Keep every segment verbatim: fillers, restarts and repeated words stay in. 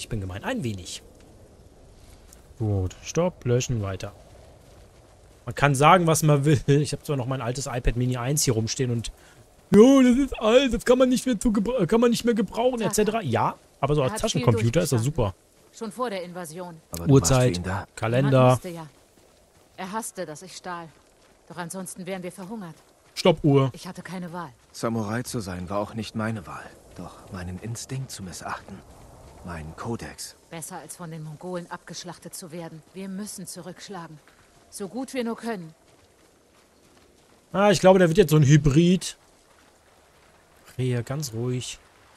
Ich bin gemein. Ein wenig. Gut. Stopp. Löschen. Weiter. Man kann sagen, was man will. Ich habe zwar noch mein altes iPad Mini eins hier rumstehen und jo, das ist alt, das kann man nicht mehr, zu kann man nicht mehr gebrauchen, et cetera. Ja, aber so als Taschencomputer ist das super. Schon vor der Invasion. Aber du Uhrzeit, warst für ihn da. Kalender. Wusste ja. Er hasste, dass ich stahl. Doch ansonsten wären wir verhungert. Stoppuhr. Ich hatte keine Wahl. Samurai zu sein war auch nicht meine Wahl. Doch meinen Instinkt zu missachten. Mein Kodex. Besser als von den Mongolen abgeschlachtet zu werden. Wir müssen zurückschlagen. So gut wir nur können. Ah, ich glaube, der wird jetzt so ein Hybrid. Hier, ganz ruhig.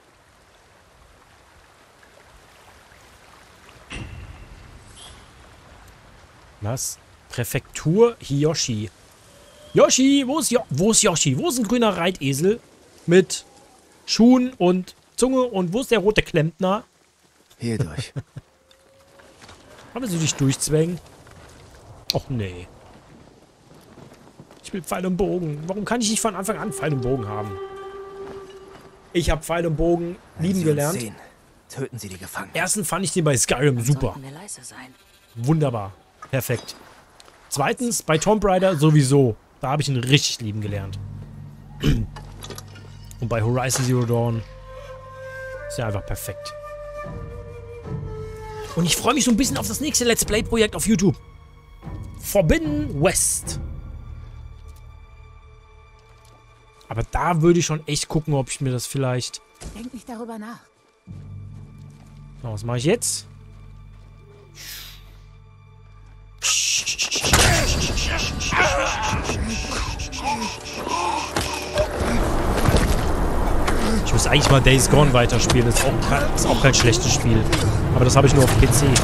Was? Präfektur Hiyoshi. Yoshi, wo ist, jo wo ist Yoshi? Wo ist ein grüner Reitesel? Mit Schuhen und Zunge. Und wo ist der rote Klempner? Hier durch. Haben sie dich durchzwängen? Och nee. Ich will Pfeil und Bogen. Warum kann ich nicht von Anfang an Pfeil und Bogen haben? Ich habe Pfeil und Bogen Wenn lieben Sie gelernt. uns sehen, töten Sie die Gefangenen. Erstens fand ich den bei Skyrim super. Sollten wir leise sein. Wunderbar. Perfekt. Zweitens, bei Tomb Raider sowieso. Da habe ich ihn richtig lieben gelernt. Und bei Horizon Zero Dawn ist er einfach perfekt. Und ich freue mich so ein bisschen auf das nächste Let's Play-Projekt auf YouTube. Forbidden West. Aber da würde ich schon echt gucken, ob ich mir das vielleicht... Denk nicht darüber nach. So, was mache ich jetzt? Ich muss eigentlich mal Days Gone weiterspielen. Ist auch kein, ist auch kein schlechtes Spiel. Aber das habe ich nur auf P C.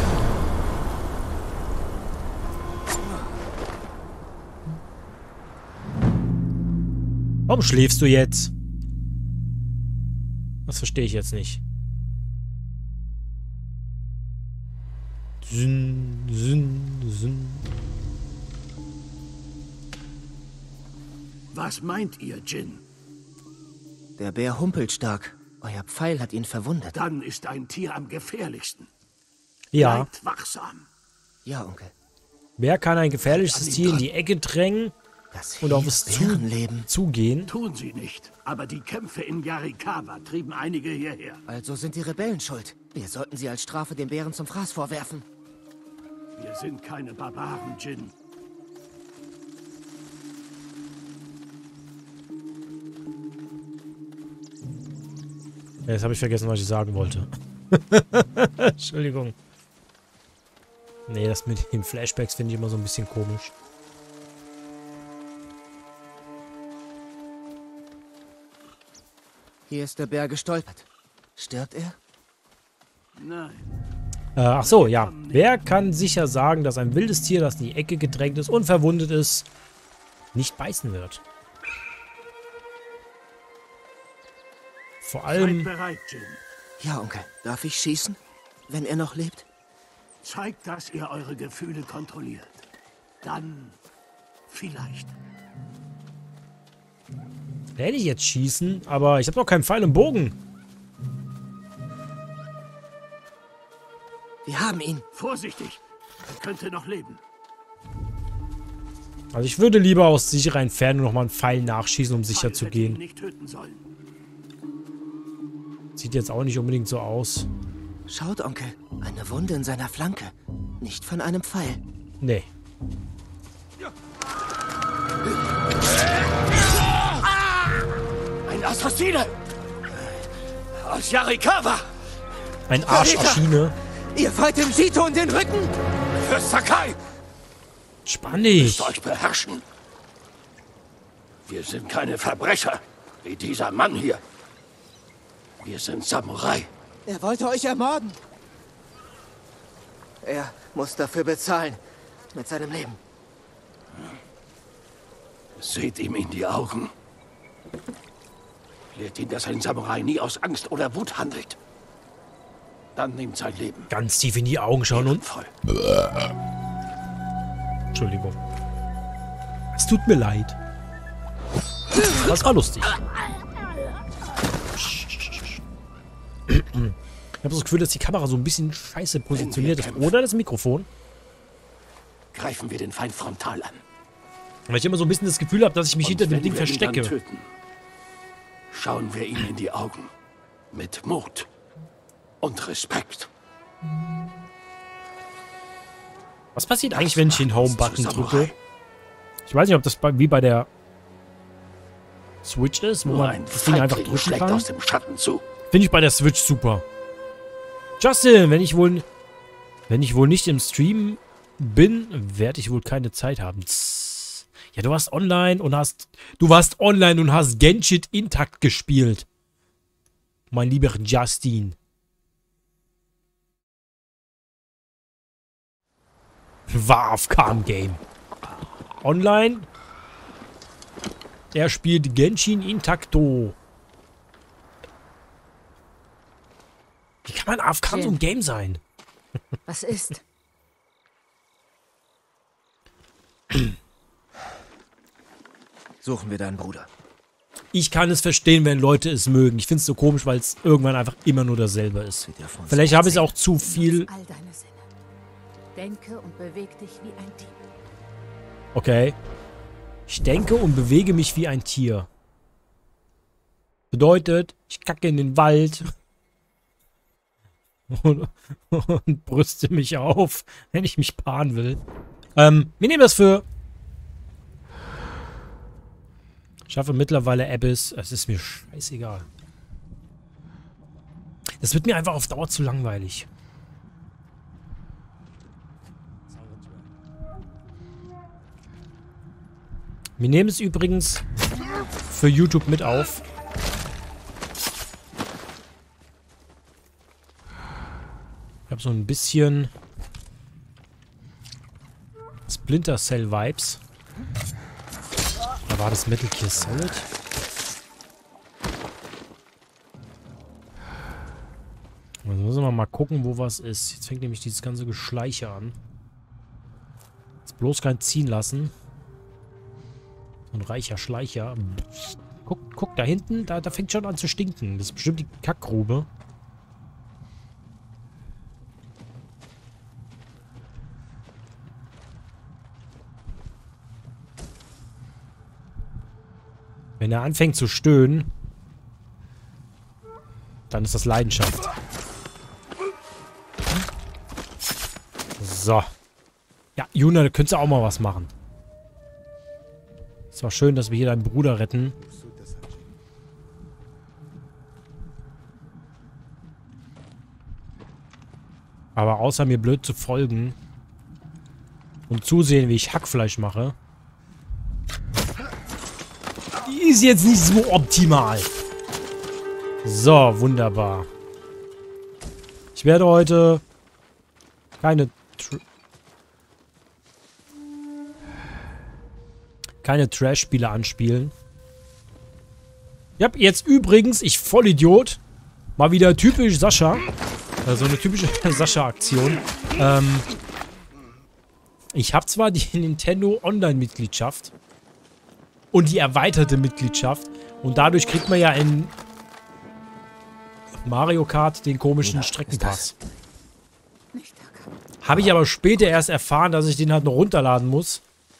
Warum schläfst du jetzt? Das verstehe ich jetzt nicht. Sinn, Sinn, Sinn. Was meint ihr, Jin? Der Bär humpelt stark. Euer Pfeil hat ihn verwundet. Dann ist ein Tier am gefährlichsten. Ja. Bleibt wachsam. Ja, Onkel. Wer kann ein gefährliches Tier in die Ecke drängen Das und auf hieß es zu, Bärenleben. zugehen? Tun sie nicht. Aber die Kämpfe in Yarikawa trieben einige hierher. Also sind die Rebellen schuld. Wir sollten sie als Strafe den Bären zum Fraß vorwerfen. Wir sind keine Barbaren, Jin. Ja, jetzt habe ich vergessen, was ich sagen wollte. Entschuldigung. Nee, das mit den Flashbacks finde ich immer so ein bisschen komisch. Hier ist der Bär gestolpert. Stirbt er? Nein. Äh, ach so, ja. Wer kann sicher sagen, dass ein wildes Tier, das in die Ecke gedrängt ist und verwundet ist, nicht beißen wird? Vor Seid allem... bereit, Jin. Ja, Onkel. Darf ich schießen? Wenn er noch lebt? Zeigt, dass ihr eure Gefühle kontrolliert. Dann vielleicht. Hätte ich jetzt schießen, aber ich habe doch keinen Pfeil im Bogen. Wir haben ihn. Vorsichtig. Er könnte noch leben. Also ich würde lieber aus sicherer Entfernung nochmal einen Pfeil nachschießen, um sicher Pfeil zu hätte ihn gehen. nicht töten sollen. Sieht jetzt auch nicht unbedingt so aus. Schaut, Onkel. Eine Wunde in seiner Flanke. Nicht von einem Pfeil. Nee. Ein Assassine! Aus Yarikawa! Ein Arschaschine. Ihr fallt dem Sito in den Rücken! Für Sakai! Spann dich. Müsst euch beherrschen. Wir sind keine Verbrecher, wie dieser Mann hier. Wir sind Samurai. Er wollte euch ermorden. Er muss dafür bezahlen. Mit seinem Leben. Seht ihm in die Augen. Lehrt ihn, dass ein Samurai nie aus Angst oder Wut handelt. Dann nimmt sein Leben. Ganz tief in die Augen schauen und... Voll. Entschuldigung. Es tut mir leid. Das war lustig. Ich habe das Gefühl, dass die Kamera so ein bisschen scheiße positioniert ist. Oder das Mikrofon. Greifen wir den Feind frontal an. Weil ich immer so ein bisschen das Gefühl habe, dass ich mich Und hinter dem wenn Ding wir ihn verstecke. dann töten, schauen wir ihm in die Augen. Mit Mut und Respekt. Was passiert eigentlich, wenn ich den Home-Button drücke? Ich weiß nicht, ob das bei, wie bei der Switch ist, wo Nur man ein das Ding einfach Feigling drücken schlägt kann. aus dem Schatten zu. Finde ich bei der Switch super. Justin, wenn ich wohl... Wenn ich wohl nicht im Stream bin, werde ich wohl keine Zeit haben. Tss. Ja, du warst online und hast... Du warst online und hast Genshin Impact gespielt. Mein lieber Justin. War auf Calm Game. Online. Er spielt Genshin Intacto. Wie kann man A F K in so einem Game sein? Was ist? Suchen wir deinen Bruder. Ich kann es verstehen, wenn Leute es mögen. Ich finde es so komisch, weil es irgendwann einfach immer nur dasselbe ist. Vielleicht habe ich auch zu viel... All deine Sinne. Denke und beweg dich wie ein Tier. Okay. Ich denke und bewege mich wie ein Tier. Bedeutet, ich kacke in den Wald und, und brüste mich auf, wenn ich mich paaren will. Ähm, wir nehmen das für... Ich schaffe mittlerweile Abyss. Es ist mir scheißegal. Das wird mir einfach auf Dauer zu langweilig. Wir nehmen es übrigens für YouTube mit auf. Ich habe so ein bisschen Splinter Cell Vibes. Da war das Metal Gear Solid. Also müssen wir mal gucken, wo was ist. Jetzt fängt nämlich dieses ganze Geschleiche an. Jetzt bloß kein ziehen lassen. So ein reicher Schleicher. Guck, guck, da hinten, da, da fängt schon an zu stinken. Das ist bestimmt die Kackgrube. Wenn er anfängt zu stöhnen, dann ist das Leidenschaft. So. Ja, Juna, da könntest du auch mal was machen. Es war schön, dass wir hier deinen Bruder retten. Aber außer mir blöd zu folgen und zusehen, wie ich Hackfleisch mache, ist jetzt nicht so optimal. So, wunderbar. Ich werde heute keine Tr keine Trash-Spiele anspielen. Ja, jetzt übrigens, ich Vollidiot, mal wieder typisch Sascha. Also eine typische Sascha-Aktion. Ähm, ich habe zwar die Nintendo Online-Mitgliedschaft und die erweiterte Mitgliedschaft und dadurch kriegt man ja in Mario Kart den komischen ja, Streckenpass. Habe ich aber später erst erfahren, dass ich den halt noch runterladen muss.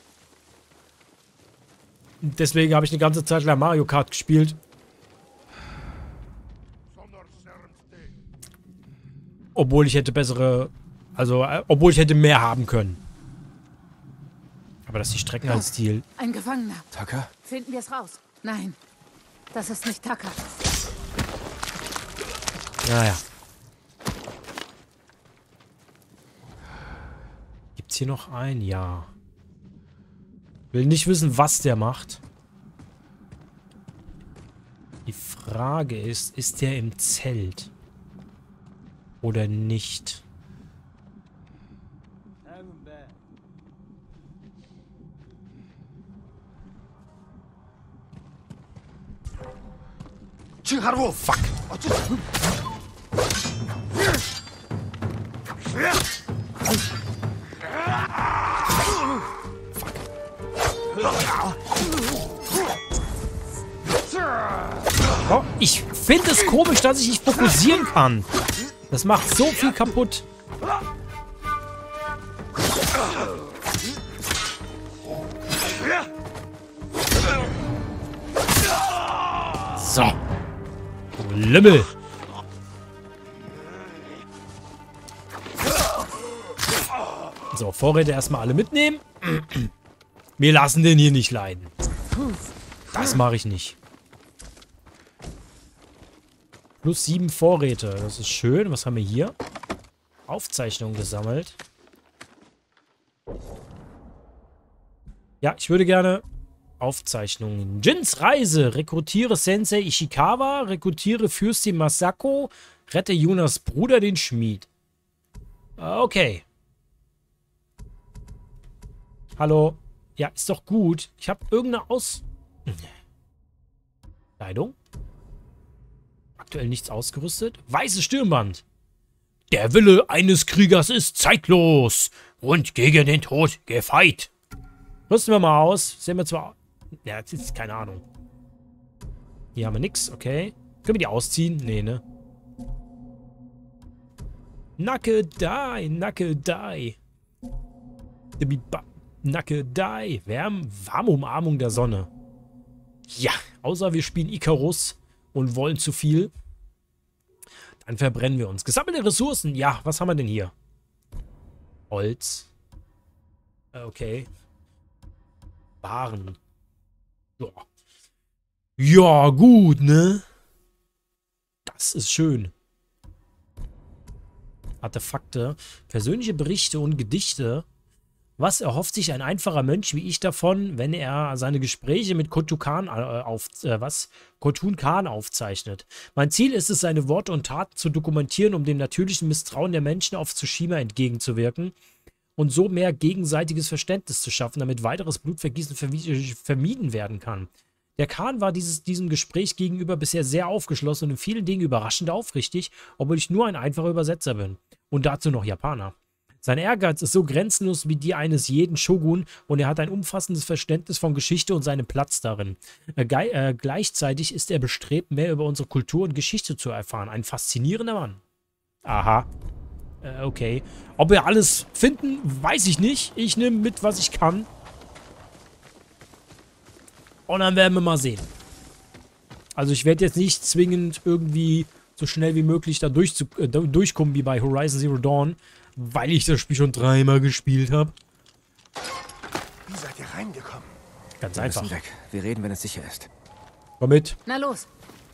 Deswegen habe ich eine ganze Zeit lang Mario Kart gespielt. Obwohl ich hätte bessere... Also, äh, obwohl ich hätte mehr haben können. Aber das ist die Strecken als Stil. Ein Gefangener. Taka? Finden wir es raus. Nein, das ist nicht Taka. Naja. Gibt's hier noch einen? Ja. Will nicht wissen, was der macht. Die Frage ist, ist der im Zelt? Oder nicht? Fuck. Oh, ich finde es komisch, dass ich nicht fokussieren kann. Das macht so viel kaputt. So. Du Lümmel. So, Vorräte erstmal alle mitnehmen. Wir lassen den hier nicht leiden. Das mache ich nicht. Plus sieben Vorräte. Das ist schön. Was haben wir hier? Aufzeichnungen gesammelt. Ja, ich würde gerne Aufzeichnungen. Jins Reise. Rekrutiere Sensei Ishikawa. Rekrutiere Fürstin Masako. Rette Yunas Bruder, den Schmied. Okay. Hallo. Ja, ist doch gut. Ich habe irgendeine Aus... Kleidung. Aktuell nichts ausgerüstet. Weißes Stirnband. Der Wille eines Kriegers ist zeitlos und gegen den Tod gefeit. Rüsten wir mal aus. Sehen wir zwar... Ja, jetzt ist keine Ahnung. Hier haben wir nichts, okay. Können wir die ausziehen? Nee, ne? Nacke die, Nacke die. Nacke die. Wärm, warme Umarmung der Sonne. Ja, außer wir spielen Icarus und wollen zu viel. Dann verbrennen wir uns. Gesammelte Ressourcen. Ja, was haben wir denn hier? Holz. Okay. Waren. Ja. Ja, gut, ne? Das ist schön. Artefakte. Persönliche Berichte und Gedichte. Was erhofft sich ein einfacher Mönch wie ich davon, wenn er seine Gespräche mit Khotun Khan, äh, auf, äh, was? Khotun Khan aufzeichnet? Mein Ziel ist es, seine Worte und Taten zu dokumentieren, um dem natürlichen Misstrauen der Menschen auf Tsushima entgegenzubirken und so mehr gegenseitiges Verständnis zu schaffen, damit weiteres Blutvergießen vermieden werden kann. Der Khan war dieses, diesem Gespräch gegenüber bisher sehr aufgeschlossen und in vielen Dingen überraschend aufrichtig, obwohl ich nur ein einfacher Übersetzer bin. Und dazu noch Japaner. Sein Ehrgeiz ist so grenzenlos wie die eines jeden Shogun und er hat ein umfassendes Verständnis von Geschichte und seinem Platz darin. Äh, äh, gleichzeitig ist er bestrebt, mehr über unsere Kultur und Geschichte zu erfahren. Ein faszinierender Mann. Aha. Äh, okay. Ob wir alles finden, weiß ich nicht. Ich nehme mit, was ich kann. Und dann werden wir mal sehen. Also ich werde jetzt nicht zwingend irgendwie so schnell wie möglich da durch zu, äh, durchkommen wie bei Horizon Zero Dawn, weil ich das Spiel schon dreimal gespielt habe. Wie seid ihr reingekommen? Ganz Wir einfach. müssen weg. Wir reden, wenn es sicher ist. Komm mit. Na los.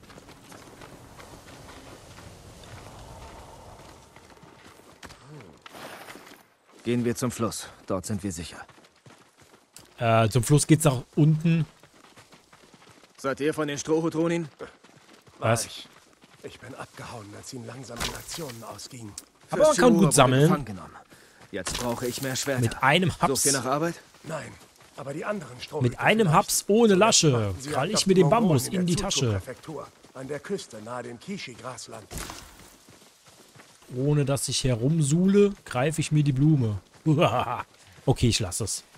Gehen wir zum Fluss. Dort sind wir sicher. Äh, zum Fluss geht's nach unten. Seid ihr von den Strohhutronin? Was? Ich, ich bin abgehauen, als ihnen langsam die Aktionen ausgingen. Aber man kann gut sammeln. Jetzt brauche ich mehr Schwerter. Mit einem Sucht Haps. ihr nach Arbeit? Nein, aber die anderen Strom. Mit einem Haps ohne Lasche krall ich mir den Bambus in die Tasche. An der Küste nahe dem Kishi-Grasland. Ohne dass ich herumsuhle, greife ich mir die Blume. Okay, ich lasse es.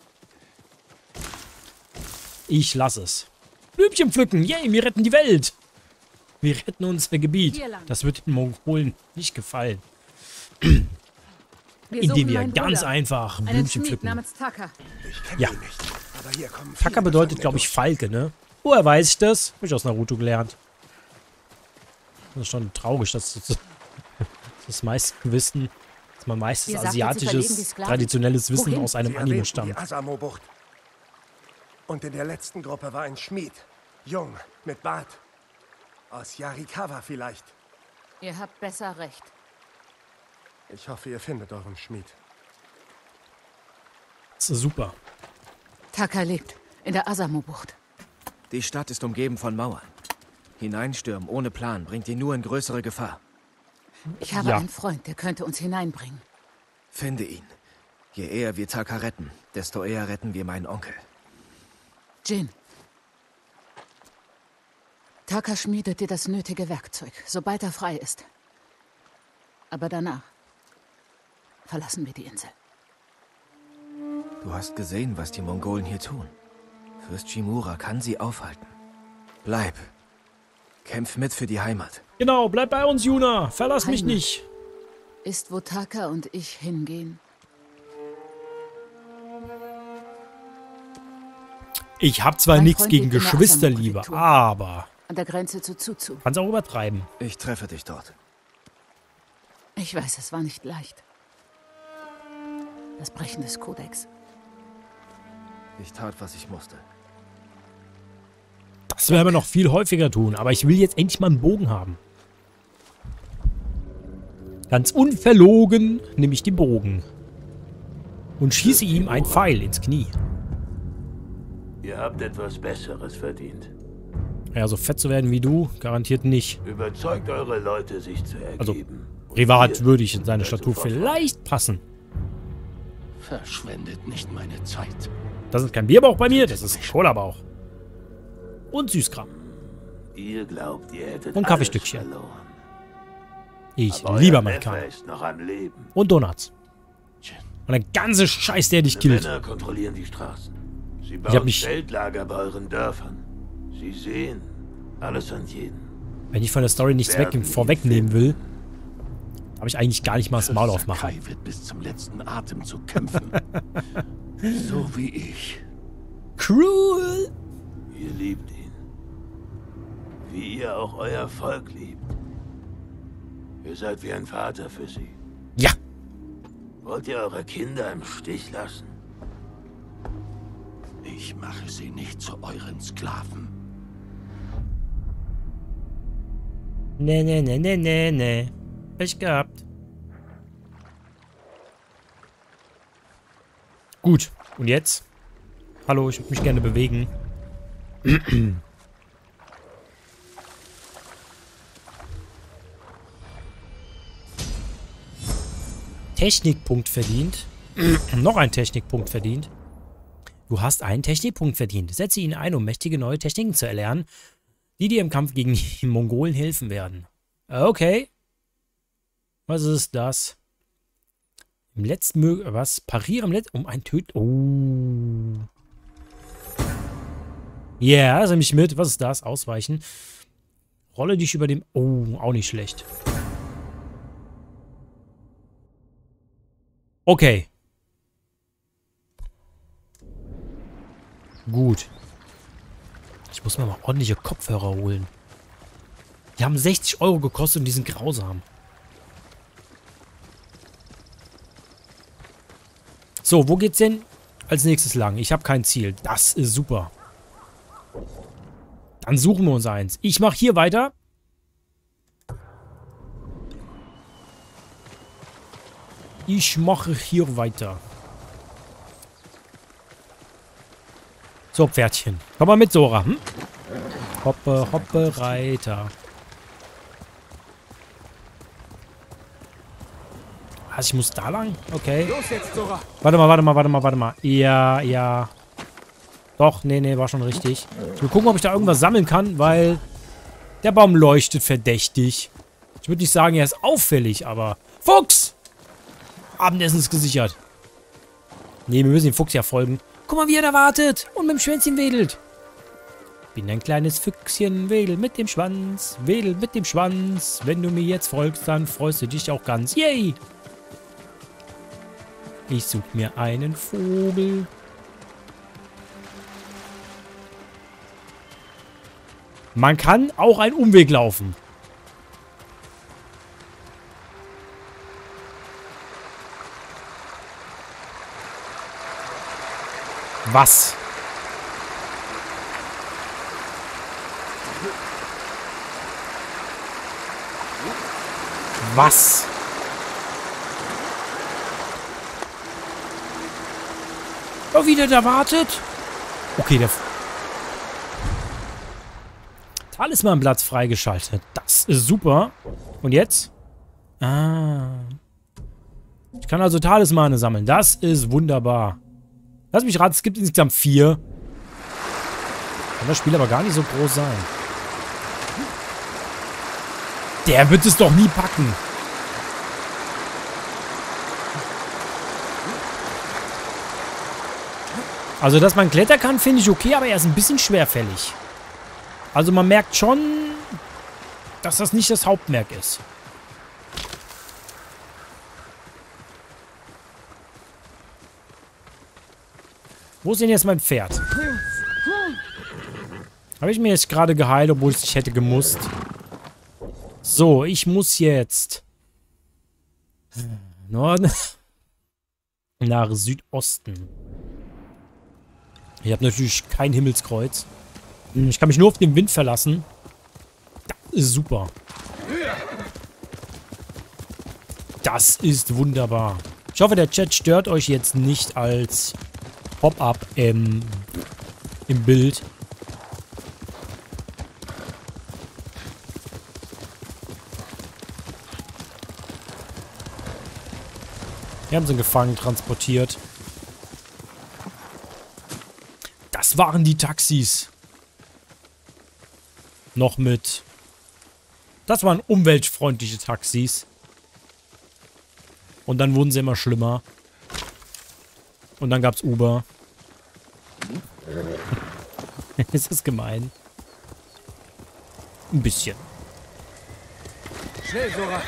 Ich lasse es. Blümchen pflücken. Yay, wir retten die Welt. Wir retten unser Gebiet. Das wird den Mongolen nicht gefallen. Wir Indem suchen wir meinen ganz Bruder, einfach einen Blümchen Schmied pflücken. namens Taka. Ich kenne Ja. ihn nicht. Aber hier kommen Taka viele bedeutet, Gefangene glaube ich, durch. Falke, ne? Woher weiß ich das? Habe ich aus Naruto gelernt. Das ist schon traurig, dass das, das meiste Wissen, dass man meistens Ihr sagt, sie verlegen die asiatisches, Sklaven. traditionelles Wissen Wohin? aus einem Sie Anime erwähnten stammt. die Asamo-Bucht. Und in der letzten Gruppe war ein Schmied. Jung, mit Bart. Aus Yarikawa vielleicht. Ihr habt besser recht. Ich hoffe, ihr findet euren Schmied. Das ist super. Taka lebt in der Asamo-Bucht. Die Stadt ist umgeben von Mauern. Hineinstürmen ohne Plan bringt ihn nur in größere Gefahr. Ich habe Ja. einen Freund, der könnte uns hineinbringen. Finde ihn. Je eher wir Taka retten, desto eher retten wir meinen Onkel. Jin. Taka schmiedet dir das nötige Werkzeug, sobald er frei ist. Aber danach verlassen wir die Insel. Du hast gesehen, was die Mongolen hier tun. Fürst Shimura kann sie aufhalten. Bleib. Kämpf mit für die Heimat. Genau, bleib bei uns, Juna. Verlass mich Heimat. nicht. Ist, wo Taka und ich hingehen. Ich habe zwar Mein nichts Freund gegen lebt in der Geschwisterliebe, Assam-Präfektur. aber An der Grenze zu Zuzu. kannst auch übertreiben. Ich treffe dich dort. Ich weiß, es war nicht leicht. Das Brechen des Kodex. Ich tat, was ich musste. Das werden wir noch viel häufiger tun, aber ich will jetzt endlich mal einen Bogen haben. Ganz unverlogen nehme ich den Bogen und schieße ihm einen Pfeil ins Knie. Ihr habt etwas Besseres verdient. Ja, so fett zu werden wie du, garantiert nicht. Überzeugt eure Leute, sich zu Also, ergeben. privat würde ich in seine seid Statur sofort vielleicht passen. Verschwendet nicht meine Zeit. Das ist kein Bierbauch bei mir, das ist Colabauch. Und Süßkram. Ihr glaubt, ihr hättet Und alles Kaffeestückchen. verloren. Ich Aber liebe euer Amerikaner. Neffe ist noch am Leben. Und Donuts. Tja, Und der ganze Scheiß, der dich die killt. Männer kontrollieren die Straßen. Sie hab bauen mich- Feldlager bei euren Dörfern. Sie sehen alles und jeden. Wenn ich von der Story nichts weg, Werden vorwegnehmen will, habe ich eigentlich gar nicht mal das Maul aufmachen. Sakai wird bis zum letzten Atemzug kämpfen. So wie ich. Cruel! Ihr liebt ihn. Wie ihr auch euer Volk liebt. Ihr seid wie ein Vater für sie. Ja! Wollt ihr eure Kinder im Stich lassen? Ich mache sie nicht zu euren Sklaven. Nee, nee, nee, nee, nee, nee. Pech gehabt. Gut. Und jetzt? Hallo, ich würde mich gerne bewegen. Technikpunkt verdient. Noch ein Technikpunkt verdient. Du hast einen Technikpunkt verdient. Setze ihn ein, um mächtige neue Techniken zu erlernen, die dir im Kampf gegen die Mongolen helfen werden. Okay. Was ist das? Im letzten Mö... Was? Parieren im letzten... Um ein Töt... Oh. Ja, yeah, nimm mich mit. Was ist das? Ausweichen. Rolle dich über dem... Oh, auch nicht schlecht. Okay. Gut. Ich muss mir mal ordentliche Kopfhörer holen. Die haben sechzig Euro gekostet und die sind grausam. So, wo geht's denn als nächstes lang? Ich habe kein Ziel. Das ist super. Dann suchen wir uns eins. Ich mache hier weiter. Ich mache hier weiter. So, Pferdchen. Komm mal mit, Sora. Hm? Hoppe, hoppe, Reiter. Was, ich muss da lang? Okay. Los jetzt, Sora. Warte mal, warte mal, warte mal, warte mal. Ja, ja. Doch, nee, nee, war schon richtig. Ich will gucken, ob ich da irgendwas sammeln kann, weil der Baum leuchtet verdächtig. Ich würde nicht sagen, er ist auffällig, aber... Fuchs! Abendessen ist gesichert. Nee, wir müssen dem Fuchs ja folgen. Guck mal, wie er da wartet und mit dem Schwänzchen wedelt. Bin ein kleines Füchschen, wedel mit dem Schwanz, wedel mit dem Schwanz. Wenn du mir jetzt folgst, dann freust du dich auch ganz. Yay! Ich such mir einen Vogel. Man kann auch einen Umweg laufen. Was? Was? Oh, wie der da wartet? Okay, der... Talismanblatt freigeschaltet. Das ist super. Und jetzt? Ah. Ich kann also Talismane sammeln. Das ist wunderbar. Lass mich raten, es gibt insgesamt vier. Kann das Spiel aber gar nicht so groß sein. Der wird es doch nie packen. Also, dass man klettern kann, finde ich okay, aber er ist ein bisschen schwerfällig. Also, man merkt schon, dass das nicht das Hauptmerk ist. Wo ist denn jetzt mein Pferd? Habe ich mir jetzt gerade geheilt, obwohl ich hätte gemusst. So, ich muss jetzt Norden nach Südosten. Ich habe natürlich kein Himmelskreuz. Ich kann mich nur auf den Wind verlassen. Das ist super. Das ist wunderbar. Ich hoffe, der Chat stört euch jetzt nicht als Pop-up im, im Bild. Wir haben sie gefangen, transportiert. Das waren die Taxis. Noch mit. Das waren umweltfreundliche Taxis. Und dann wurden sie immer schlimmer. Und dann gab's Uber. Ist das gemein? Ein bisschen. Schnell, Sora!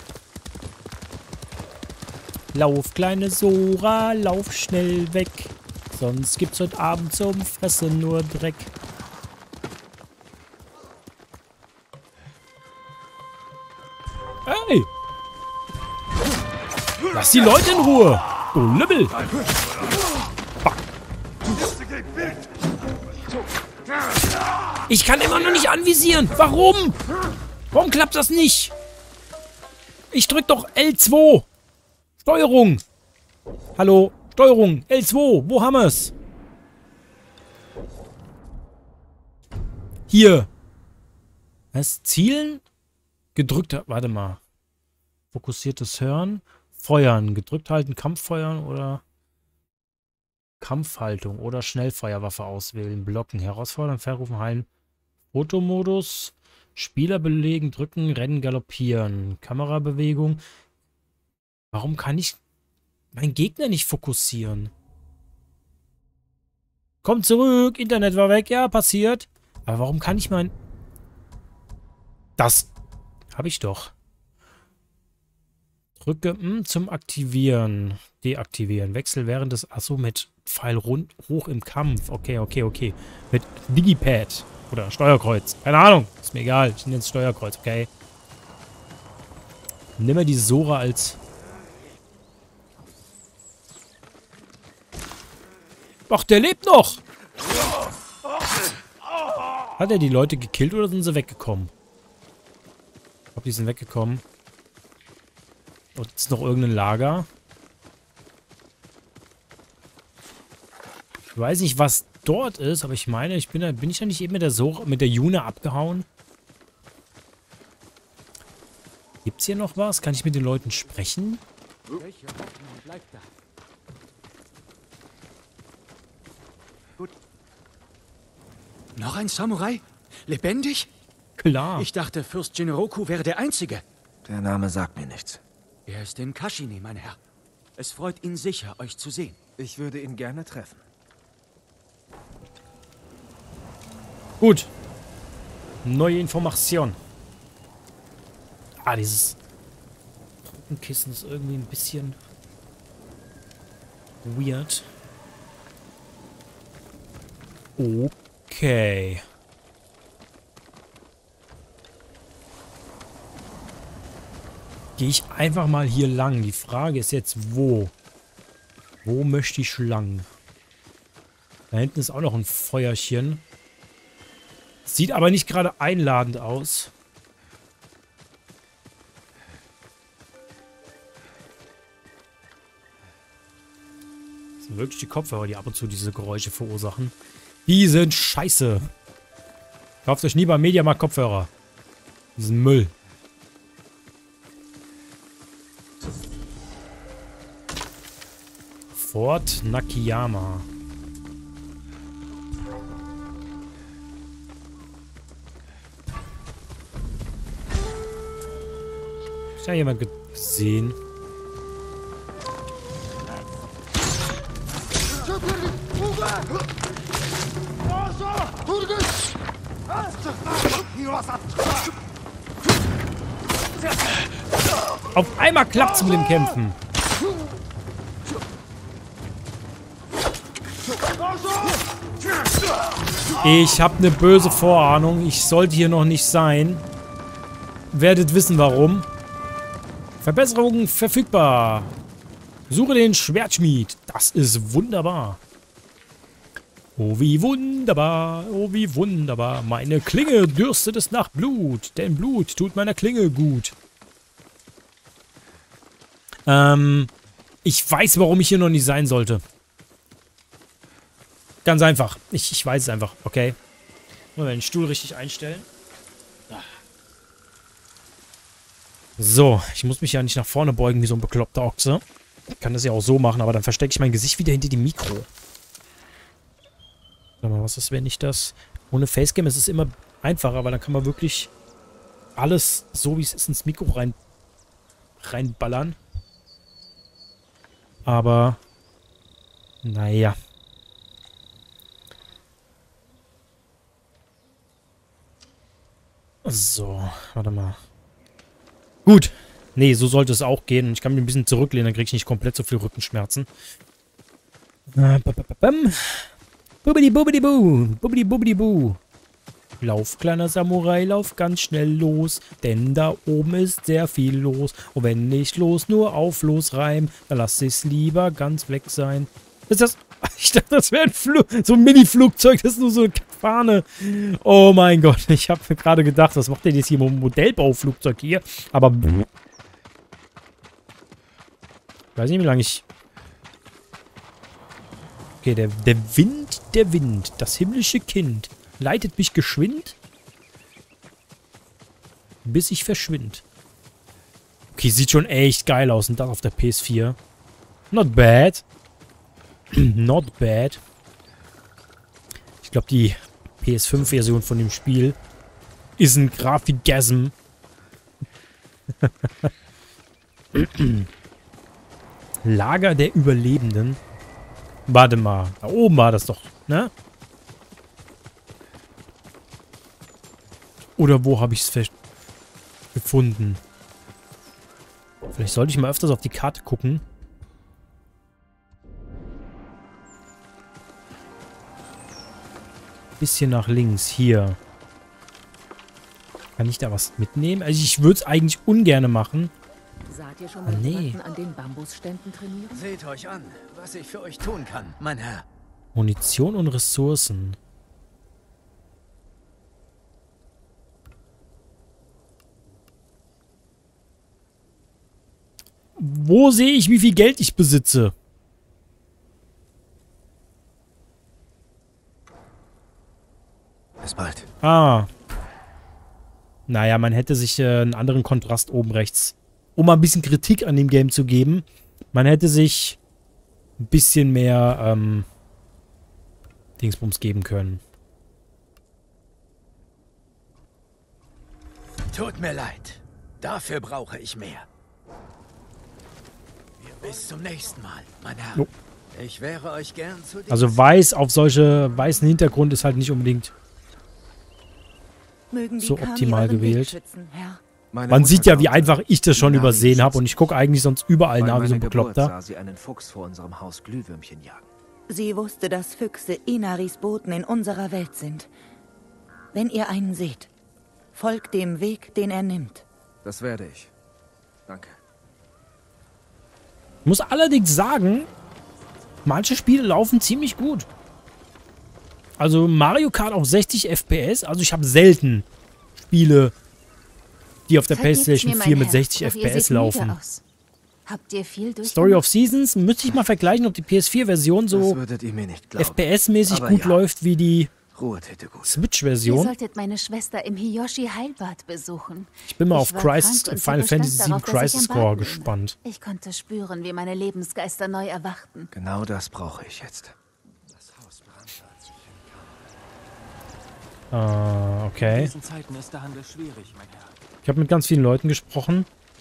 Lauf, kleine Sora, lauf schnell weg. Sonst gibt's heute Abend zum Fressen nur Dreck. Hey! Lass die Leute in Ruhe! Du Lümmel! Ich kann immer noch nicht anvisieren! Warum? Warum klappt das nicht? Ich drück doch L zwei! Steuerung! Hallo? Steuerung! L zwei! Wo haben wir's? Hier! Was? Zielen? Gedrückt... Warte mal. Fokussiertes Hören. Feuern. Gedrückt halten, Kampffeuern oder... Kampfhaltung oder Schnellfeuerwaffe auswählen. Blocken. Herausfordern, verrufen, heilen. Fotomodus. Spieler belegen, drücken, rennen, galoppieren. Kamerabewegung. Warum kann ich meinen Gegner nicht fokussieren? Komm zurück. Internet war weg. Ja, passiert. Aber warum kann ich mein... Das habe ich doch. Drücke hm, zum Aktivieren. Deaktivieren. Wechsel während des... Achso, mit Pfeil rund, hoch im Kampf. Okay, okay, okay. Mit Digipad. Oder Steuerkreuz. Keine Ahnung. Ist mir egal. Ich nenne es Steuerkreuz, okay. Nimm mal die Sora als... Ach, der lebt noch! Hat er die Leute gekillt oder sind sie weggekommen? Ich glaube, die sind weggekommen. Und ist noch irgendein Lager. Ich weiß nicht, was dort ist, aber ich meine, ich bin da, bin ich ja nicht eben mit der Sora, mit der Juna abgehauen? Gibt's hier noch was? Kann ich mit den Leuten sprechen? Welche Hoffnung bleibt da? Gut. Noch ein Samurai? Lebendig? Klar. Ich dachte, Fürst Jinroku wäre der Einzige. Der Name sagt mir nichts. Er ist in Kashini, mein Herr. Es freut ihn sicher, euch zu sehen. Ich würde ihn gerne treffen. Gut. Neue Information. Ah, dieses Kissen ist irgendwie ein bisschen weird. Okay. Gehe ich einfach mal hier lang. Die Frage ist jetzt, wo? Wo möchte ich lang? Da hinten ist auch noch ein Feuerchen. Sieht aber nicht gerade einladend aus. Das sind wirklich die Kopfhörer, die ab und zu diese Geräusche verursachen. Die sind scheiße. Kauft euch nie beim Mediamarkt Kopfhörer. Diesen Müll. Fort Nakayama. Ist ja jemand gesehen? Auf einmal klappt's mit dem Kämpfen. Ich habe eine böse Vorahnung. Ich sollte hier noch nicht sein. Werdet wissen, warum. Verbesserungen verfügbar. Suche den Schwertschmied. Das ist wunderbar. Oh, wie wunderbar. Oh, wie wunderbar. Meine Klinge dürstet es nach Blut. Denn Blut tut meiner Klinge gut. Ähm, ich weiß, warum ich hier noch nicht sein sollte. Ganz einfach. Ich, ich weiß es einfach. Okay. Mal den Stuhl richtig einstellen. So, ich muss mich ja nicht nach vorne beugen wie so ein bekloppter Ochse. Ich kann das ja auch so machen, aber dann verstecke ich mein Gesicht wieder hinter dem Mikro. Sag mal, was ist, wenn ich das... Ohne Facecam ist es immer einfacher, weil dann kann man wirklich alles so, wie es ist, ins Mikro rein, reinballern. Aber... Naja. So, warte mal. Gut. Nee, so sollte es auch gehen. Und ich kann mich ein bisschen zurücklehnen, dann kriege ich nicht komplett so viel Rückenschmerzen. Bubidi bubidi bu. Bubidi bubidi bu. Lauf, kleiner Samurai, lauf ganz schnell los. Denn da oben ist sehr viel los. Und wenn nicht los, nur auf los reim, dann lass ich's lieber ganz weg sein. Ist das... Ich dachte, das wäre ein Flug, so ein Mini-Flugzeug, das ist nur so eine Fahne. Oh mein Gott, ich habe mir gerade gedacht, was macht denn jetzt hier mit einem Modellbauflugzeug hier? Aber... Ich weiß nicht, wie lange ich... Okay, der, der Wind, der Wind, das himmlische Kind, leitet mich geschwind, bis ich verschwind. Okay, sieht schon echt geil aus und das auf der P S vier. Not bad. Not bad. Ich glaube, die P S fünf Version von dem Spiel ist ein Grafikgasm. Lager der Überlebenden. Warte mal. Da oben war das doch, ne? Oder wo habe ich es gefunden? Vielleicht sollte ich mal öfters auf die Karte gucken. Bisschen nach links. Hier. Kann ich da was mitnehmen? Also ich würde es eigentlich ungern machen. Seid ihr schon Ah, mit nee. jemanden an den Bambusständen trainieren? Seht euch an, was ich für euch tun kann, mein Herr. Munition und Ressourcen. Wo sehe ich, wie viel Geld ich besitze? Bis bald. Ah. Naja, man hätte sich äh, einen anderen Kontrast oben rechts. Um mal ein bisschen Kritik an dem Game zu geben. Man hätte sich ein bisschen mehr ähm, Dingsbums geben können. Tut mir leid. Dafür brauche ich mehr. Bis zum nächsten Mal, mein Herr. Oh. Ich wäre euch gern zu Dienst. Also weiß auf solche weißen Hintergrund ist halt nicht unbedingt Mögen die so Kami optimal euren Weg gewählt. schützen, Herr. Meine Man Mutter sieht ja, wie glaubte, einfach ich das schon die Nami übersehen habe. schützen. Und ich gucke eigentlich sonst überall Bei nach wie so ein meiner Geburt Bekloppter. sah sie einen Fuchs vor unserem Haus Glühwürmchen jagen. Sie wusste, dass Füchse Inaris Boten in unserer Welt sind. Wenn ihr einen seht, folgt dem Weg, den er nimmt. Das werde ich. Danke. Ich muss allerdings sagen, manche Spiele laufen ziemlich gut. Also Mario Kart auf sechzig F P S. Also ich habe selten Spiele, die auf der Vergebt's PlayStation mir, mein vier mit Herr, sechzig doch F ihr P S seht müde laufen. aus. Habt ihr viel durch Story of Seasons müsste ich mal vergleichen, ob die P S vier Version Das so würdet ihr mir nicht glauben. F P S-mäßig Aber gut ja. läuft wie die Ruhe täte gut. Ihr Switch-Version. solltet meine Schwester im Hiyoshi Heilbad besuchen. Ich bin mal Ich auf war Crisis, krank und sie Final bestand Fantasy sieben darauf, dass ich Crisis ein Bad Core nehme. gespannt. Ich konnte spüren, wie meine Lebensgeister neu erwachten. Genau das brauche ich jetzt. Ah, In okay. diesen Zeiten ist der Handel schwierig, mein Herr. Ich habe mit ganz vielen Leuten gesprochen.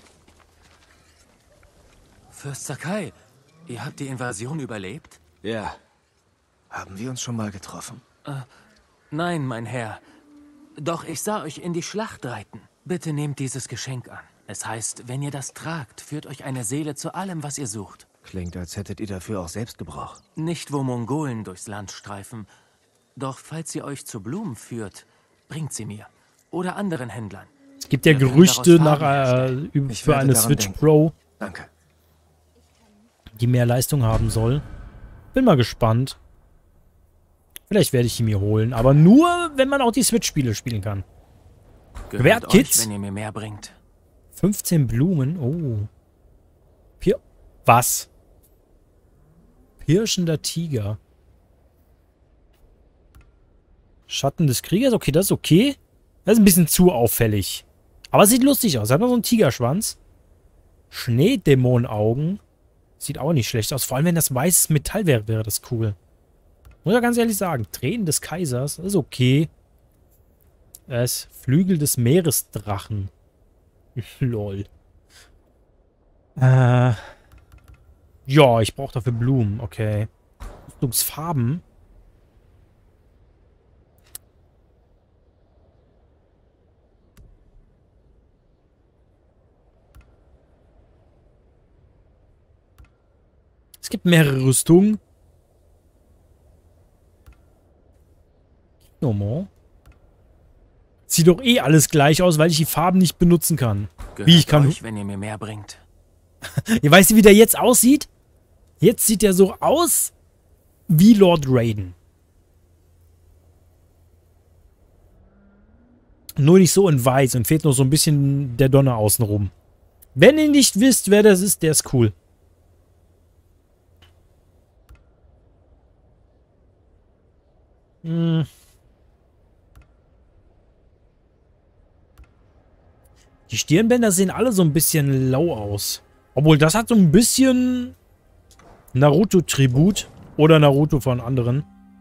Fürst Sakai, ihr habt die Invasion überlebt? Ja. Haben wir uns schon mal getroffen? Nein, mein Herr. Doch ich sah euch in die Schlacht reiten. Bitte nehmt dieses Geschenk an. Es heißt, wenn ihr das tragt, führt euch eine Seele zu allem, was ihr sucht. Klingt, als hättet ihr dafür auch selbst Gebrauch. Nicht, wo Mongolen durchs Land streifen. Doch falls ihr euch zu Blumen führt, bringt sie mir. Oder anderen Händlern. Es gibt ja Wir können Gerüchte daraus nach, Farben äh, über- Ich für werde eine daran Switch denken. Pro, Danke. die mehr Leistung haben soll. Bin mal gespannt. Vielleicht werde ich die mir holen. Aber nur, wenn man auch die Switch-Spiele spielen kann. Gehört Wert, euch, Kids? wenn ihr mir mehr bringt. fünfzehn Blumen. Oh. Pir Was? Pirschender Tiger. Schatten des Kriegers. Okay, das ist okay. Das ist ein bisschen zu auffällig. Aber sieht lustig aus. Hat noch so einen Tigerschwanz. Schneedämonenaugen. Sieht auch nicht schlecht aus. Vor allem, wenn das weißes Metall wäre, wäre das cool. Muss ich ganz ehrlich sagen. Tränen des Kaisers. Das ist okay. Das Flügel des Meeresdrachen. Lol. Äh. Ja, ich brauche dafür Blumen. Okay. Rüstungsfarben. Es gibt mehrere Rüstungen. Normal. Sieht doch eh alles gleich aus, weil ich die Farben nicht benutzen kann. Gehört Wie ich kann. euch, wenn ihr mir mehr bringt. Ihr weißt, wie der jetzt aussieht? Jetzt sieht er so aus wie Lord Raiden. Nur nicht so in weiß und fehlt noch so ein bisschen der Donner außenrum. Wenn ihr nicht wisst, wer das ist, der ist cool. Hm. Die Stirnbänder sehen alle so ein bisschen lau aus. Obwohl, das hat so ein bisschen Naruto-Tribut. Oder Naruto von anderen.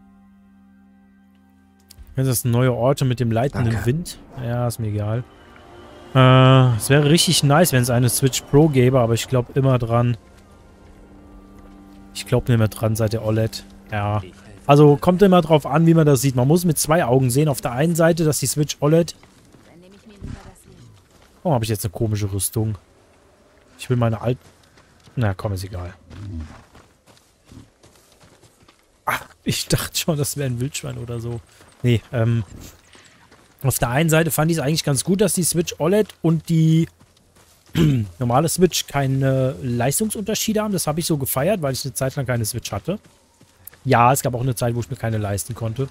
Das ist neue Orte mit dem leitenden Danke. Wind. Ja, ist mir egal. Äh, es wäre richtig nice, wenn es eine Switch Pro gäbe, aber ich glaube immer dran. Ich glaube nicht mehr dran seit der O L E D. Ja. Also kommt immer drauf an, wie man das sieht. Man muss mit zwei Augen sehen. Auf der einen Seite, dass die Switch O L E D... Warum habe ich jetzt eine komische Rüstung? Ich will meine alte... Na komm, ist egal. Ach, ich dachte schon, das wäre ein Wildschwein oder so. Nee, ähm... auf der einen Seite fand ich es eigentlich ganz gut, dass die Switch O L E D und die normale Switch keine Leistungsunterschiede haben. Das habe ich so gefeiert, weil ich eine Zeit lang keine Switch hatte. Ja, es gab auch eine Zeit, wo ich mir keine leisten konnte.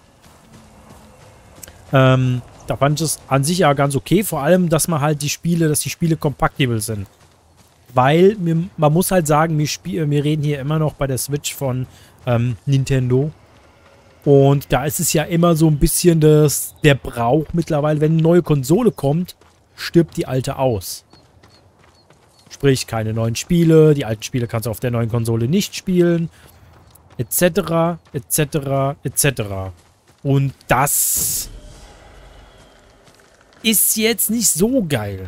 Ähm, da fand ich es an sich ja ganz okay. Vor allem, dass man halt die Spiele, dass die Spiele kompatibel sind. Weil, mir, man muss halt sagen, wir, spiel, wir reden hier immer noch bei der Switch von ähm, Nintendo. Und da ist es ja immer so ein bisschen das, der Brauch mittlerweile, wenn eine neue Konsole kommt, stirbt die alte aus. Sprich, keine neuen Spiele, die alten Spiele kannst du auf der neuen Konsole nicht spielen, et cetera, et cetera, et cetera. Und das ist jetzt nicht so geil.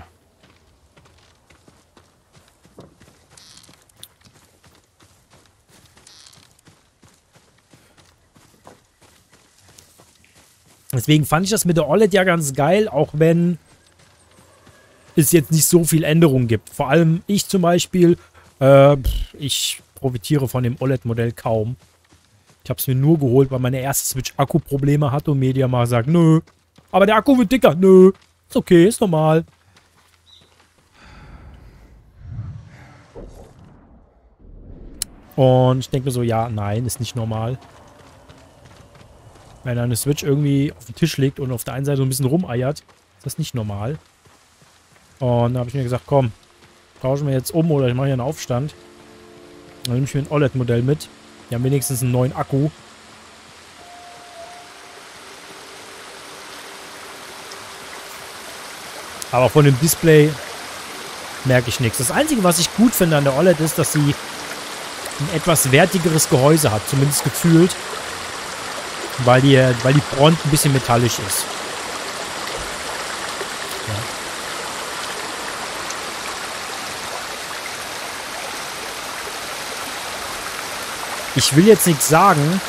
Deswegen fand ich das mit der O L E D ja ganz geil, auch wenn es jetzt nicht so viel Änderungen gibt. Vor allem ich zum Beispiel, äh, ich profitiere von dem O L E D-Modell kaum. Ich habe es mir nur geholt, weil meine erste Switch Akku-Probleme hatte und Media mal sagt, nö, aber der Akku wird dicker, nö, ist okay, ist normal. Und ich denke mir so, ja, nein, ist nicht normal. Wenn eine Switch irgendwie auf den Tisch liegt und auf der einen Seite so ein bisschen rumeiert, ist das nicht normal. Und da habe ich mir gesagt, komm, tauschen wir jetzt um oder ich mache hier einen Aufstand. Dann nehme ich mir ein O L E D-Modell mit. Die haben wenigstens einen neuen Akku. Aber von dem Display merke ich nichts. Das Einzige, was ich gut finde an der O L E D ist, dass sie ein etwas wertigeres Gehäuse hat, zumindest gefühlt. Weil die, weil die Front ein bisschen metallisch ist. Ja. Ich will jetzt nichts sagen.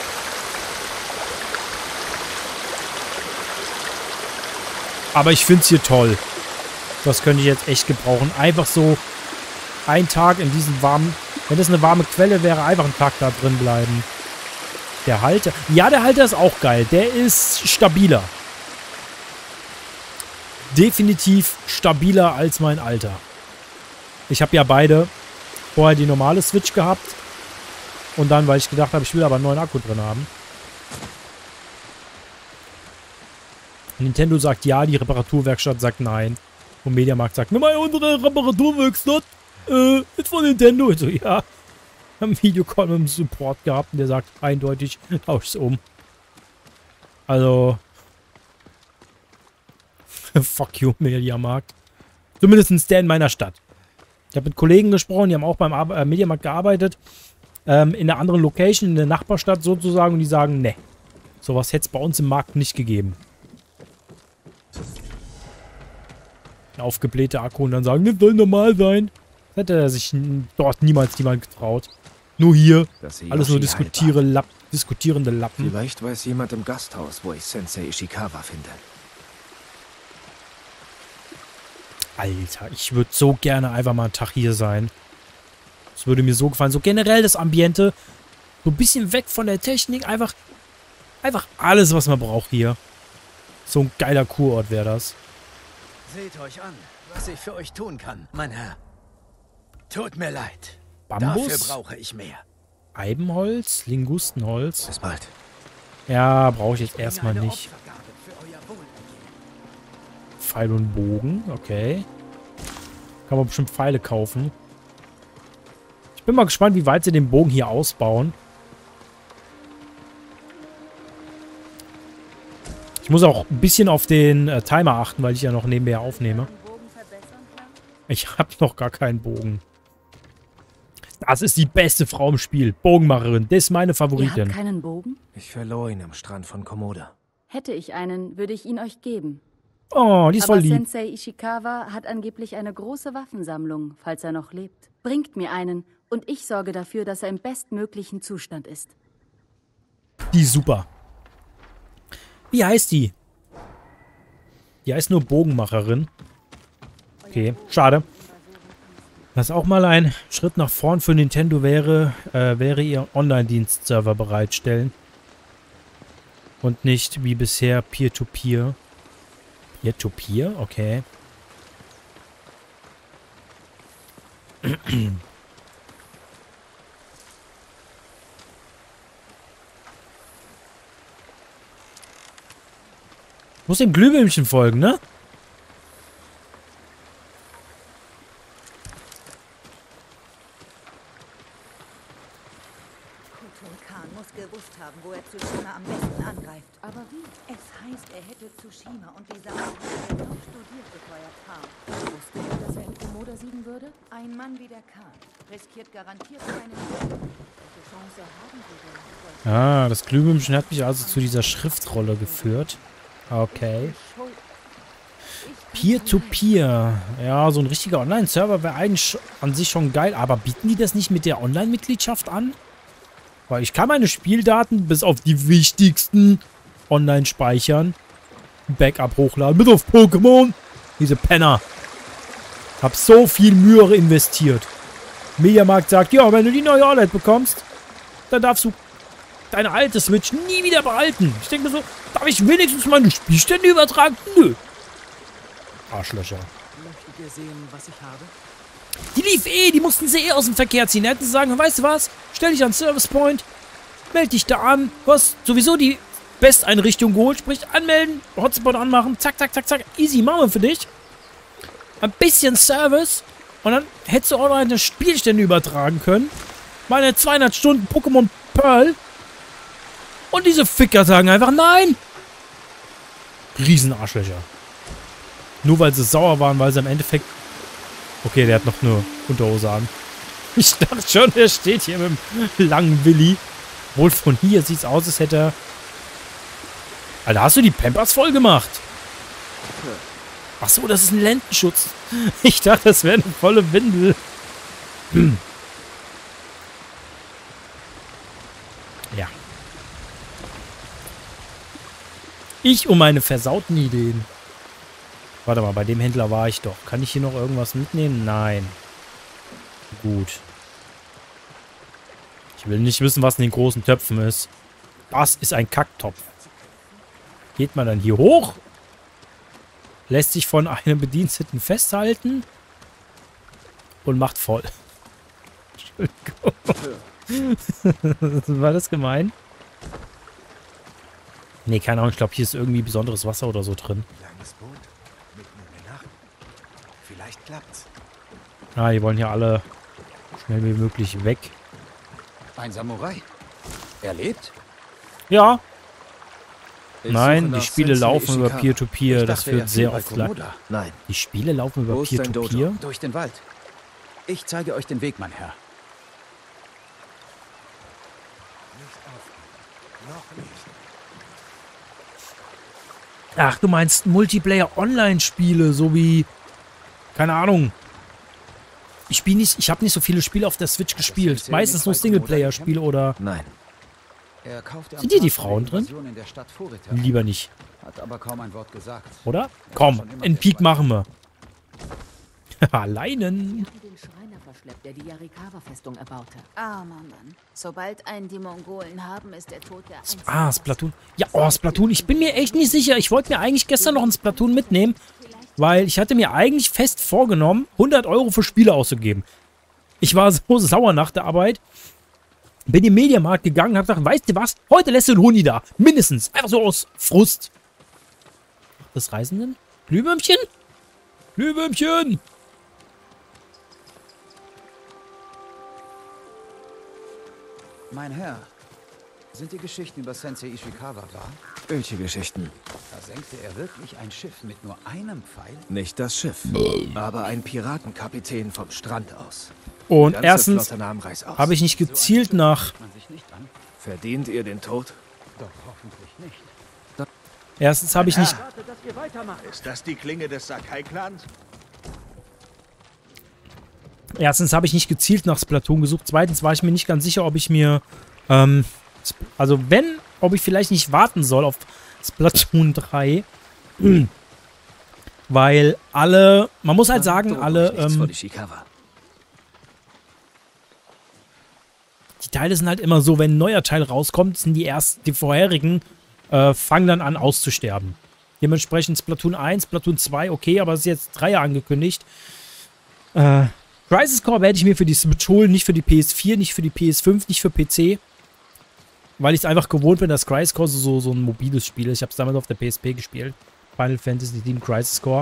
Aber ich finde es hier toll. Das könnte ich jetzt echt gebrauchen. Einfach so einen Tag in diesem warmen... Wenn das eine warme Quelle wäre, einfach einen Tag da drin bleiben. Der Halter... Ja, der Halter ist auch geil. Der ist stabiler. Definitiv stabiler als mein alter. Ich habe ja beide vorher die normale Switch gehabt. Und dann, weil ich gedacht habe, ich will aber einen neuen Akku drin haben. Nintendo sagt ja, die Reparaturwerkstatt sagt nein. Und Mediamarkt sagt, nimm mal unsere Reparaturwerkstatt. Äh, ist von Nintendo. Ich so, ja. Haben Videocall mit dem Support gehabt und der sagt eindeutig, tausch's um. Also. Fuck you, Mediamarkt. Zumindest der in meiner Stadt. Ich habe mit Kollegen gesprochen, die haben auch beim Ar äh, Mediamarkt gearbeitet. Ähm, in einer anderen Location, in der Nachbarstadt sozusagen. Und die sagen, ne. Sowas hätte es bei uns im Markt nicht gegeben. Ein aufgeblähter Akku und dann sagen, das soll normal sein. Das hätte sich dort niemals jemand getraut. Nur hier. Alles nur diskutiere, Lapp, diskutierende Lappen. Vielleicht weiß jemand im Gasthaus, wo ich Sensei Ishikawa finde. Alter, ich würde so gerne einfach mal einen Tag hier sein. Das würde mir so gefallen. So generell das Ambiente. So ein bisschen weg von der Technik. Einfach, einfach alles, was man braucht hier. So ein geiler Kurort wäre das. Seht euch an, was ich für euch tun kann, mein Herr. Tut mir leid. Bambus? Dafür brauche ich mehr. Eibenholz? Lingustenholz? Bis bald. Ja, brauche ich jetzt erstmal nicht. Pfeil und Bogen, okay. Kann man bestimmt Pfeile kaufen. Ich bin mal gespannt, wie weit sie den Bogen hier ausbauen. Ich muss auch ein bisschen auf den äh, Timer achten, weil ich ja noch nebenher aufnehme. Ich habe noch gar keinen Bogen. Das ist die beste Frau im Spiel. Bogenmacherin. Das ist meine Favoritin. Ihr habt keinen Bogen? Ich verlor ihn am Strand von Komoda. Hätte ich einen, würde ich ihn euch geben. Oh, die ist voll lieb. Aber Sensei Ishikawa hat angeblich eine große Waffensammlung, falls er noch lebt. Bringt mir einen und ich sorge dafür, dass er im bestmöglichen Zustand ist. Die ist super. Wie heißt die? Die heißt nur Bogenmacherin. Okay, schade. Was auch mal ein Schritt nach vorn für Nintendo wäre, äh, wäre ihr Online-Dienst-Server bereitstellen. Und nicht wie bisher Peer-to-Peer. Peer-to-Peer? Okay. Muss dem Glühwürmchen folgen, ne? Khan muss gewusst haben, wo er Tsushima am besten angreift. Aber wie? Es heißt, er hätte Tsushima und die Sache noch studiert, bevor er kam. Wusste er, dass er in Komoda siegen würde? Ein Mann wie der Khan riskiert garantiert keine Chance. Haben wir denn? Ah, das Glühwürmchen hat mich also zu dieser Schriftrolle geführt. Okay. Peer-to-Peer. Ja, so ein richtiger Online-Server wäre eigentlich an sich schon geil. Aber bieten die das nicht mit der Online-Mitgliedschaft an? Weil ich kann meine Spieldaten bis auf die wichtigsten online speichern. Backup hochladen. Bis auf Pokémon. Diese Penner. Hab so viel Mühe investiert. Mediamarkt sagt, ja, wenn du die neue O L E D bekommst, dann darfst du deine alte Switch nie wieder behalten. Ich denke mir so, darf ich wenigstens meine Spielstände übertragen? Nö. Arschlöcher. Möchtet ihr sehen, was ich habe? Die lief eh, die mussten sie eh aus dem Verkehr ziehen. Da hätten sie sagen, weißt du was, stell dich an Service Point, melde dich da an, du hast sowieso die Besteinrichtung geholt, sprich anmelden, Hotspot anmachen, zack, zack, zack, zack, easy, machen wir für dich. Ein bisschen Service und dann hättest du auch noch eine Spielstände übertragen können. Meine zweihundert Stunden Pokémon Pearl. Und diese Ficker sagen einfach nein. Riesenarschlöcher. Nur weil sie sauer waren, weil sie im Endeffekt... Okay, der hat noch eine Unterhose an. Ich dachte schon, der steht hier mit dem langen Willi. Wohl von hier sieht es aus, als hätte er... Alter, hast du die Pampers voll gemacht? Ach so, das ist ein Lendenschutz. Ich dachte, das wäre eine volle Windel. Hm. Ja. Ich um meine versauten Ideen. Warte mal, bei dem Händler war ich doch. Kann ich hier noch irgendwas mitnehmen? Nein. Gut. Ich will nicht wissen, was in den großen Töpfen ist. Das ist ein Kacktopf. Geht man dann hier hoch? Lässt sich von einem Bediensteten festhalten? Und macht voll. Entschuldigung. War das gemein? Nee, keine Ahnung. Ich glaube, hier ist irgendwie besonderes Wasser oder so drin. Langes Boot, mitten in der Nacht. Vielleicht klappt's. Ah, die wollen hier alle schnell wie möglich weg. Ein Samurai. Er lebt? Ja. Ich Nein, suche die nach Spiele Sensei laufen über Ishikawa. Peer-to-Peer. Ich Das dachte, er wird sehr fiel bei oft lang. Komoda. Nein. Die Spiele laufen über Wo ist dein Dojo? Peer-to-Peer? Durch den Wald. Ich zeige euch den Weg, mein Herr. Nicht aufgeben. Noch nicht. Ach, du meinst Multiplayer-Online-Spiele, so wie... Keine Ahnung. Ich spiele nicht... Ich habe nicht so viele Spiele auf der Switch gespielt. Meistens nur Singleplayer-Spiele oder... Nein. Er kaufte am Sind hier die Tag Frauen der drin? Invasion in der Stadt Vorräte. Lieber nicht. Hat aber kaum ein Wort gesagt. Oder? Komm, einen Peak machen wir. Leinen. Wir haben den Schreiner verschleppt, der die Yarikawa-Festung erbaute. Armer Mann. Sobald einen die Mongolen haben, ist der Tod der einzige. Ah, Splatoon. Ja, oh, Splatoon. Ich bin mir echt nicht sicher. Ich wollte mir eigentlich gestern noch ein Splatoon mitnehmen, weil ich hatte mir eigentlich fest vorgenommen, hundert Euro für Spiele auszugeben. Ich war so sauer nach der Arbeit. Bin im Mediamarkt gegangen und hab gesagt, weißt du was? Heute lässt du einen Huni da. Mindestens. Einfach so aus Frust. Des Reisenden? Glühwürmchen? Glühwürmchen! Mein Herr, sind die Geschichten über Sensei Ishikawa wahr? Welche Geschichten? Da senkte er wirklich ein Schiff mit nur einem Pfeil? Nicht das Schiff, aber ein Piratenkapitän vom Strand aus. Und Die ganze erstens Flotte nahm Reißaus. habe ich nicht gezielt nach... Man sich nicht an? Verdient ihr den Tod? Doch hoffentlich nicht. Erstens habe ich nicht... Ist das die Klinge des Sakai-Clans? Erstens habe ich nicht gezielt nach Splatoon gesucht. Zweitens war ich mir nicht ganz sicher, ob ich mir... Ähm, also wenn, ob ich vielleicht nicht warten soll auf Splatoon drei. Mhm. Weil alle... Man muss halt sagen, alle... Ähm, die Teile sind halt immer so, wenn ein neuer Teil rauskommt, sind die ersten, die vorherigen, äh, fangen dann an auszusterben. Dementsprechend Splatoon eins, Splatoon zwei, okay, aber es ist jetzt Dreier angekündigt. Äh, Crisis Core werde ich mir für die Switch holen, nicht für die P S vier, nicht für die P S fünf, nicht für P C. Weil ich es einfach gewohnt bin, dass Crisis Core so, so ein mobiles Spiel ist. Ich habe es damals auf der P S P gespielt. Final Fantasy sieben Crisis Core.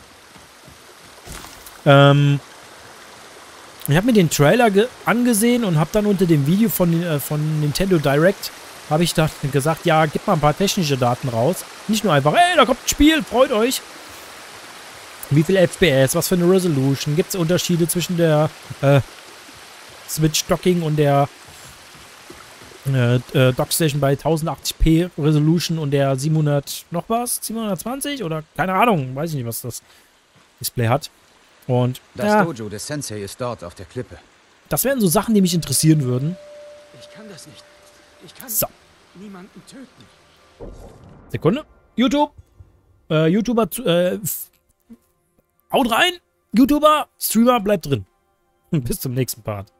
Ähm... Ich habe mir den Trailer angesehen und habe dann unter dem Video von, äh, von Nintendo Direct habe ich dann gesagt, ja, gib mal ein paar technische Daten raus. Nicht nur einfach, ey, da kommt ein Spiel, freut euch. Wie viel F P S, was für eine Resolution, gibt es Unterschiede zwischen der äh, Switch Docking und der äh, äh, Dockstation bei tausendachtzig p Resolution und der siebenhundert noch was, siebenhundertzwanzig oder keine Ahnung, weiß ich nicht, was das Display hat. Und, das ja, Dojo des Sensei ist dort auf der Klippe. Das wären so Sachen, die mich interessieren würden. Ich kann das nicht. Ich kann so. niemanden töten. Sekunde. YouTube. Äh, YouTuber. Äh, haut rein. YouTuber. Streamer bleibt drin. Bis zum nächsten Part.